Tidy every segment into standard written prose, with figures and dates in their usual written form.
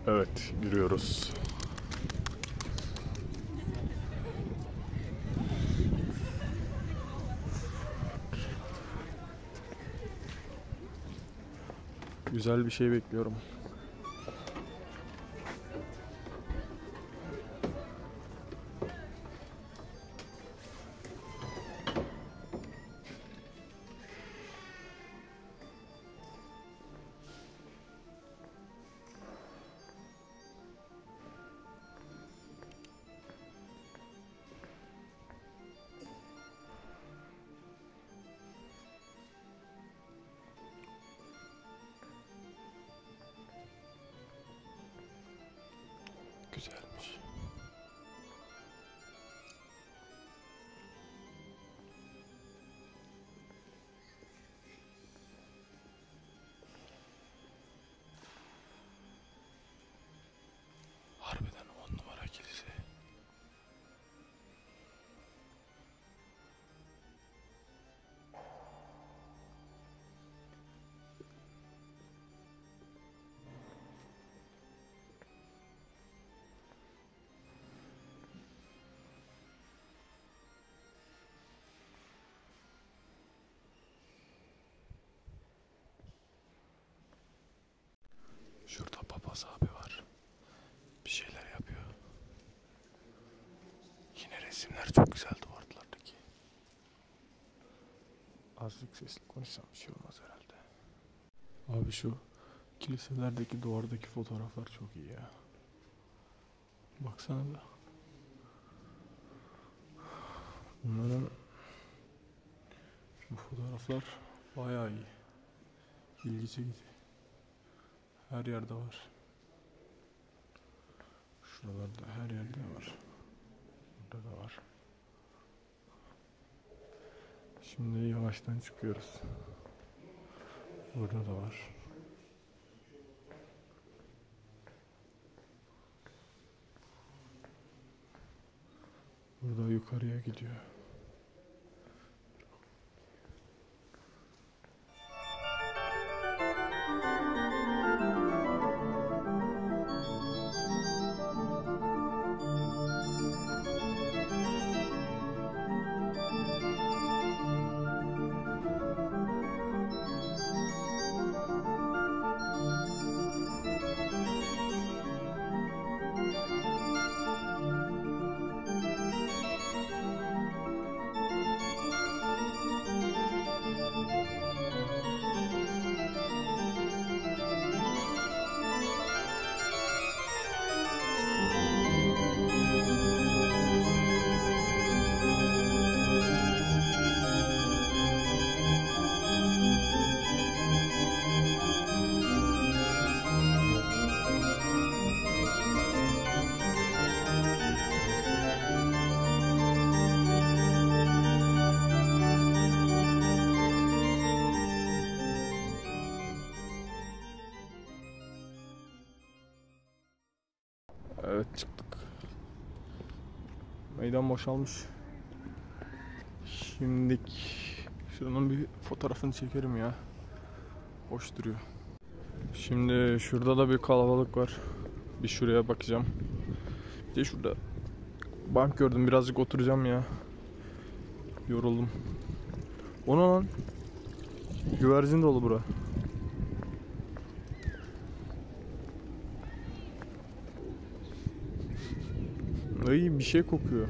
Evet, giriyoruz. Güzel bir şey bekliyorum. Güzelmiş. Harbiden 10 numara kilise. Şurada papaz abi var. Bir şeyler yapıyor. Yine resimler çok güzel duvarlardaki. Azıcık sesli konuşsam bir şey olmaz herhalde. Abi şu kiliselerdeki duvardaki fotoğraflar çok iyi ya. Baksana da. Bunların bu fotoğraflar bayağı iyi. İlgi çekici. Her yerde var. Şuralarda her yerde var. Burada da var. Şimdi yavaştan çıkıyoruz. Burada da var. Burada yukarıya gidiyor. Evet, çıktık. Meydan boşalmış. Şimdi şunun bir fotoğrafını çekerim ya. Hoş duruyor. Şimdi şurada da bir kalabalık var. Bir şuraya bakacağım. Bir de şurada bank gördüm. Birazcık oturacağım ya. Yoruldum. Ona lan. Güvercin dolu bura. Ay, bir şey kokuyor.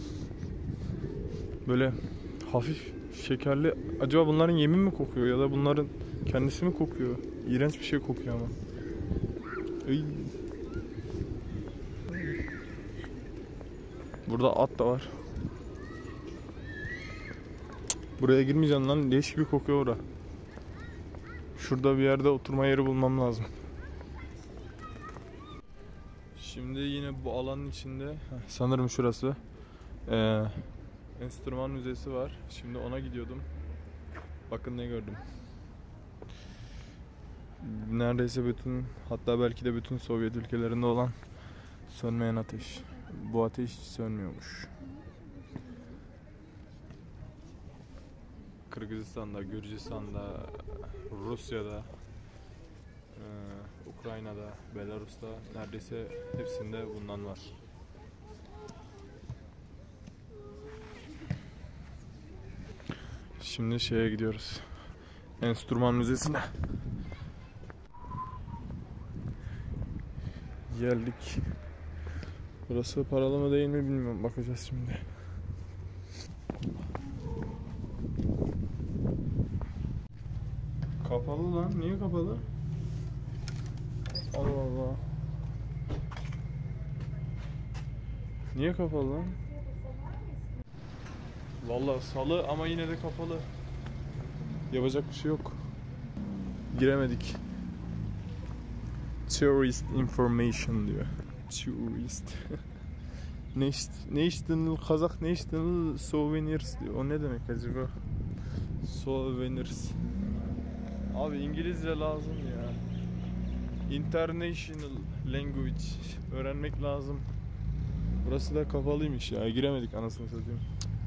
Böyle hafif şekerli. Acaba bunların yemi mi kokuyor ya da bunların kendisi mi kokuyor? İğrenç bir şey kokuyor ama. Ay. Burada at da var. Buraya girmeyeceğim lan. Leş gibi kokuyor orada. Şurada bir yerde oturma yeri bulmam lazım. Şimdi yine bu alanın içinde sanırım şurası enstrüman müzesi var. Şimdi ona gidiyordum. Bakın ne gördüm. Neredeyse bütün, hatta belki de bütün Sovyet ülkelerinde olan sönmeyen ateş. Bu ateş hiç sönmüyormuş. Kırgızistan'da, Gürcistan'da, Rusya'da, Ukrayna'da, Belarus'ta neredeyse hepsinde bundan var. Şimdi şeye gidiyoruz. Enstrüman Müzesi'ne. Geldik. Burası paralı mı değil mi bilmiyorum. Bakacağız şimdi. Kapalı lan. Niye kapalı? Allah Allah. Niye kapalı lan? Vallahi salı ama yine de kapalı. Yapacak bir şey yok. Giremedik. Tourist information diyor. Tourist. National Kazak National Souvenirs diyor. O ne demek acaba? Souvenirs. Abi İngilizce lazım ya. International language öğrenmek lazım. Burası da kapalıymış ya. Giremedik anasını satayım.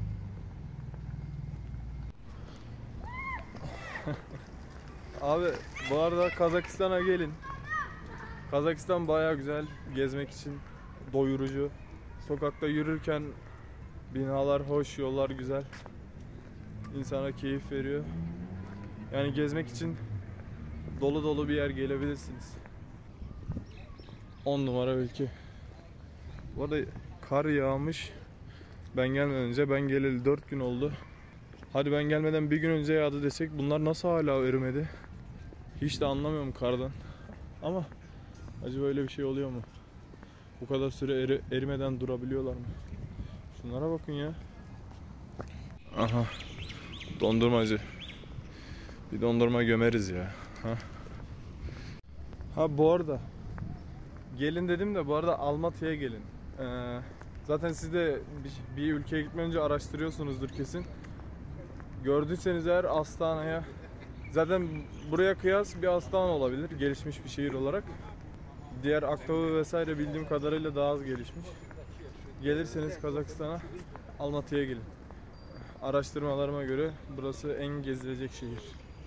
Abi bu arada Kazakistan'a gelin. Kazakistan bayağı güzel gezmek için, doyurucu. Sokakta yürürken binalar hoş, yollar güzel. İnsana keyif veriyor. Yani gezmek için dolu dolu bir yer gelebilirsiniz. 10 numara ülke. Bu arada kar yağmış. Ben gelmeden önce, ben geleli 4 gün oldu. Hadi ben gelmeden bir gün önce yağdı desek bunlar nasıl hala erimedi? Hiç de anlamıyorum kardan. Ama acaba öyle bir şey oluyor mu? Bu kadar süre erimeden durabiliyorlar mı? Şunlara bakın ya. Aha. Dondurmacı. Bir dondurma gömeriz ya. Ha bu arada gelin dedim de bu arada Almatı'ya gelin. Zaten siz de bir ülkeye gitmeden önce araştırıyorsunuzdur kesin. Gördüyseniz eğer Astana'ya, zaten buraya kıyas bir Astana olabilir gelişmiş bir şehir olarak. Diğer Aktobu vesaire bildiğim kadarıyla daha az gelişmiş. Gelirseniz Kazakistan'a Almatı'ya gelin. Araştırmalarıma göre burası en gezilecek şehir.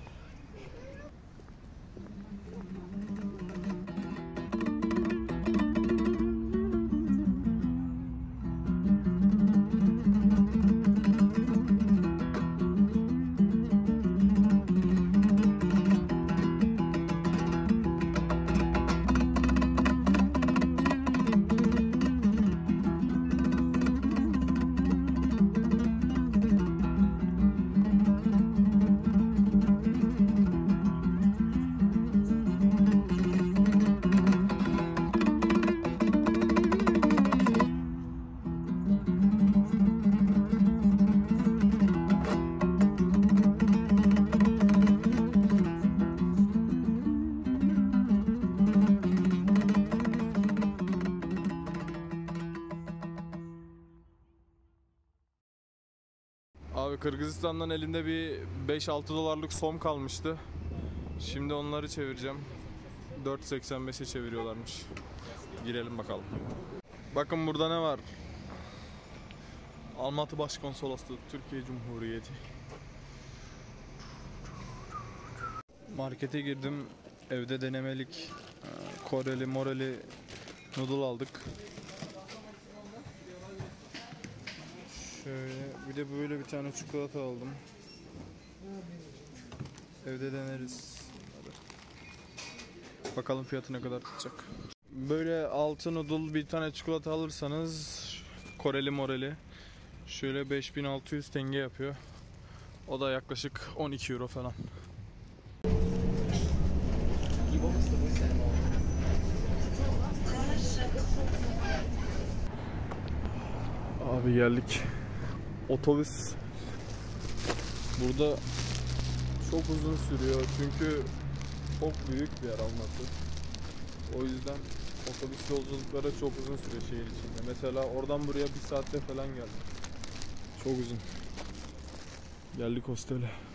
Abi Kırgızistan'dan elimde bir 5-6 dolarlık som kalmıştı. Şimdi onları çevireceğim. 4.85'e çeviriyorlarmış. Girelim bakalım. Bakın burada ne var? Almatı Başkonsolosluğu, Türkiye Cumhuriyeti. Markete girdim. Evde denemelik Koreli moreli noodle aldık. Şöyle bir de böyle bir tane çikolata aldım. Evde deneriz. Hadi. Bakalım fiyatı ne kadar tutacak. Böyle 6 noodle bir tane çikolata alırsanız Koreli moreli şöyle 5600 tenge yapıyor. O da yaklaşık 12 euro falan. Abi geldik. Otobüs burada çok uzun sürüyor çünkü çok büyük bir yer Almatı. O yüzden otobüs yolculukları çok uzun sürüyor şehir içinde. Mesela oradan buraya 1 saatte falan geldim. Çok uzun. Geldik hostele.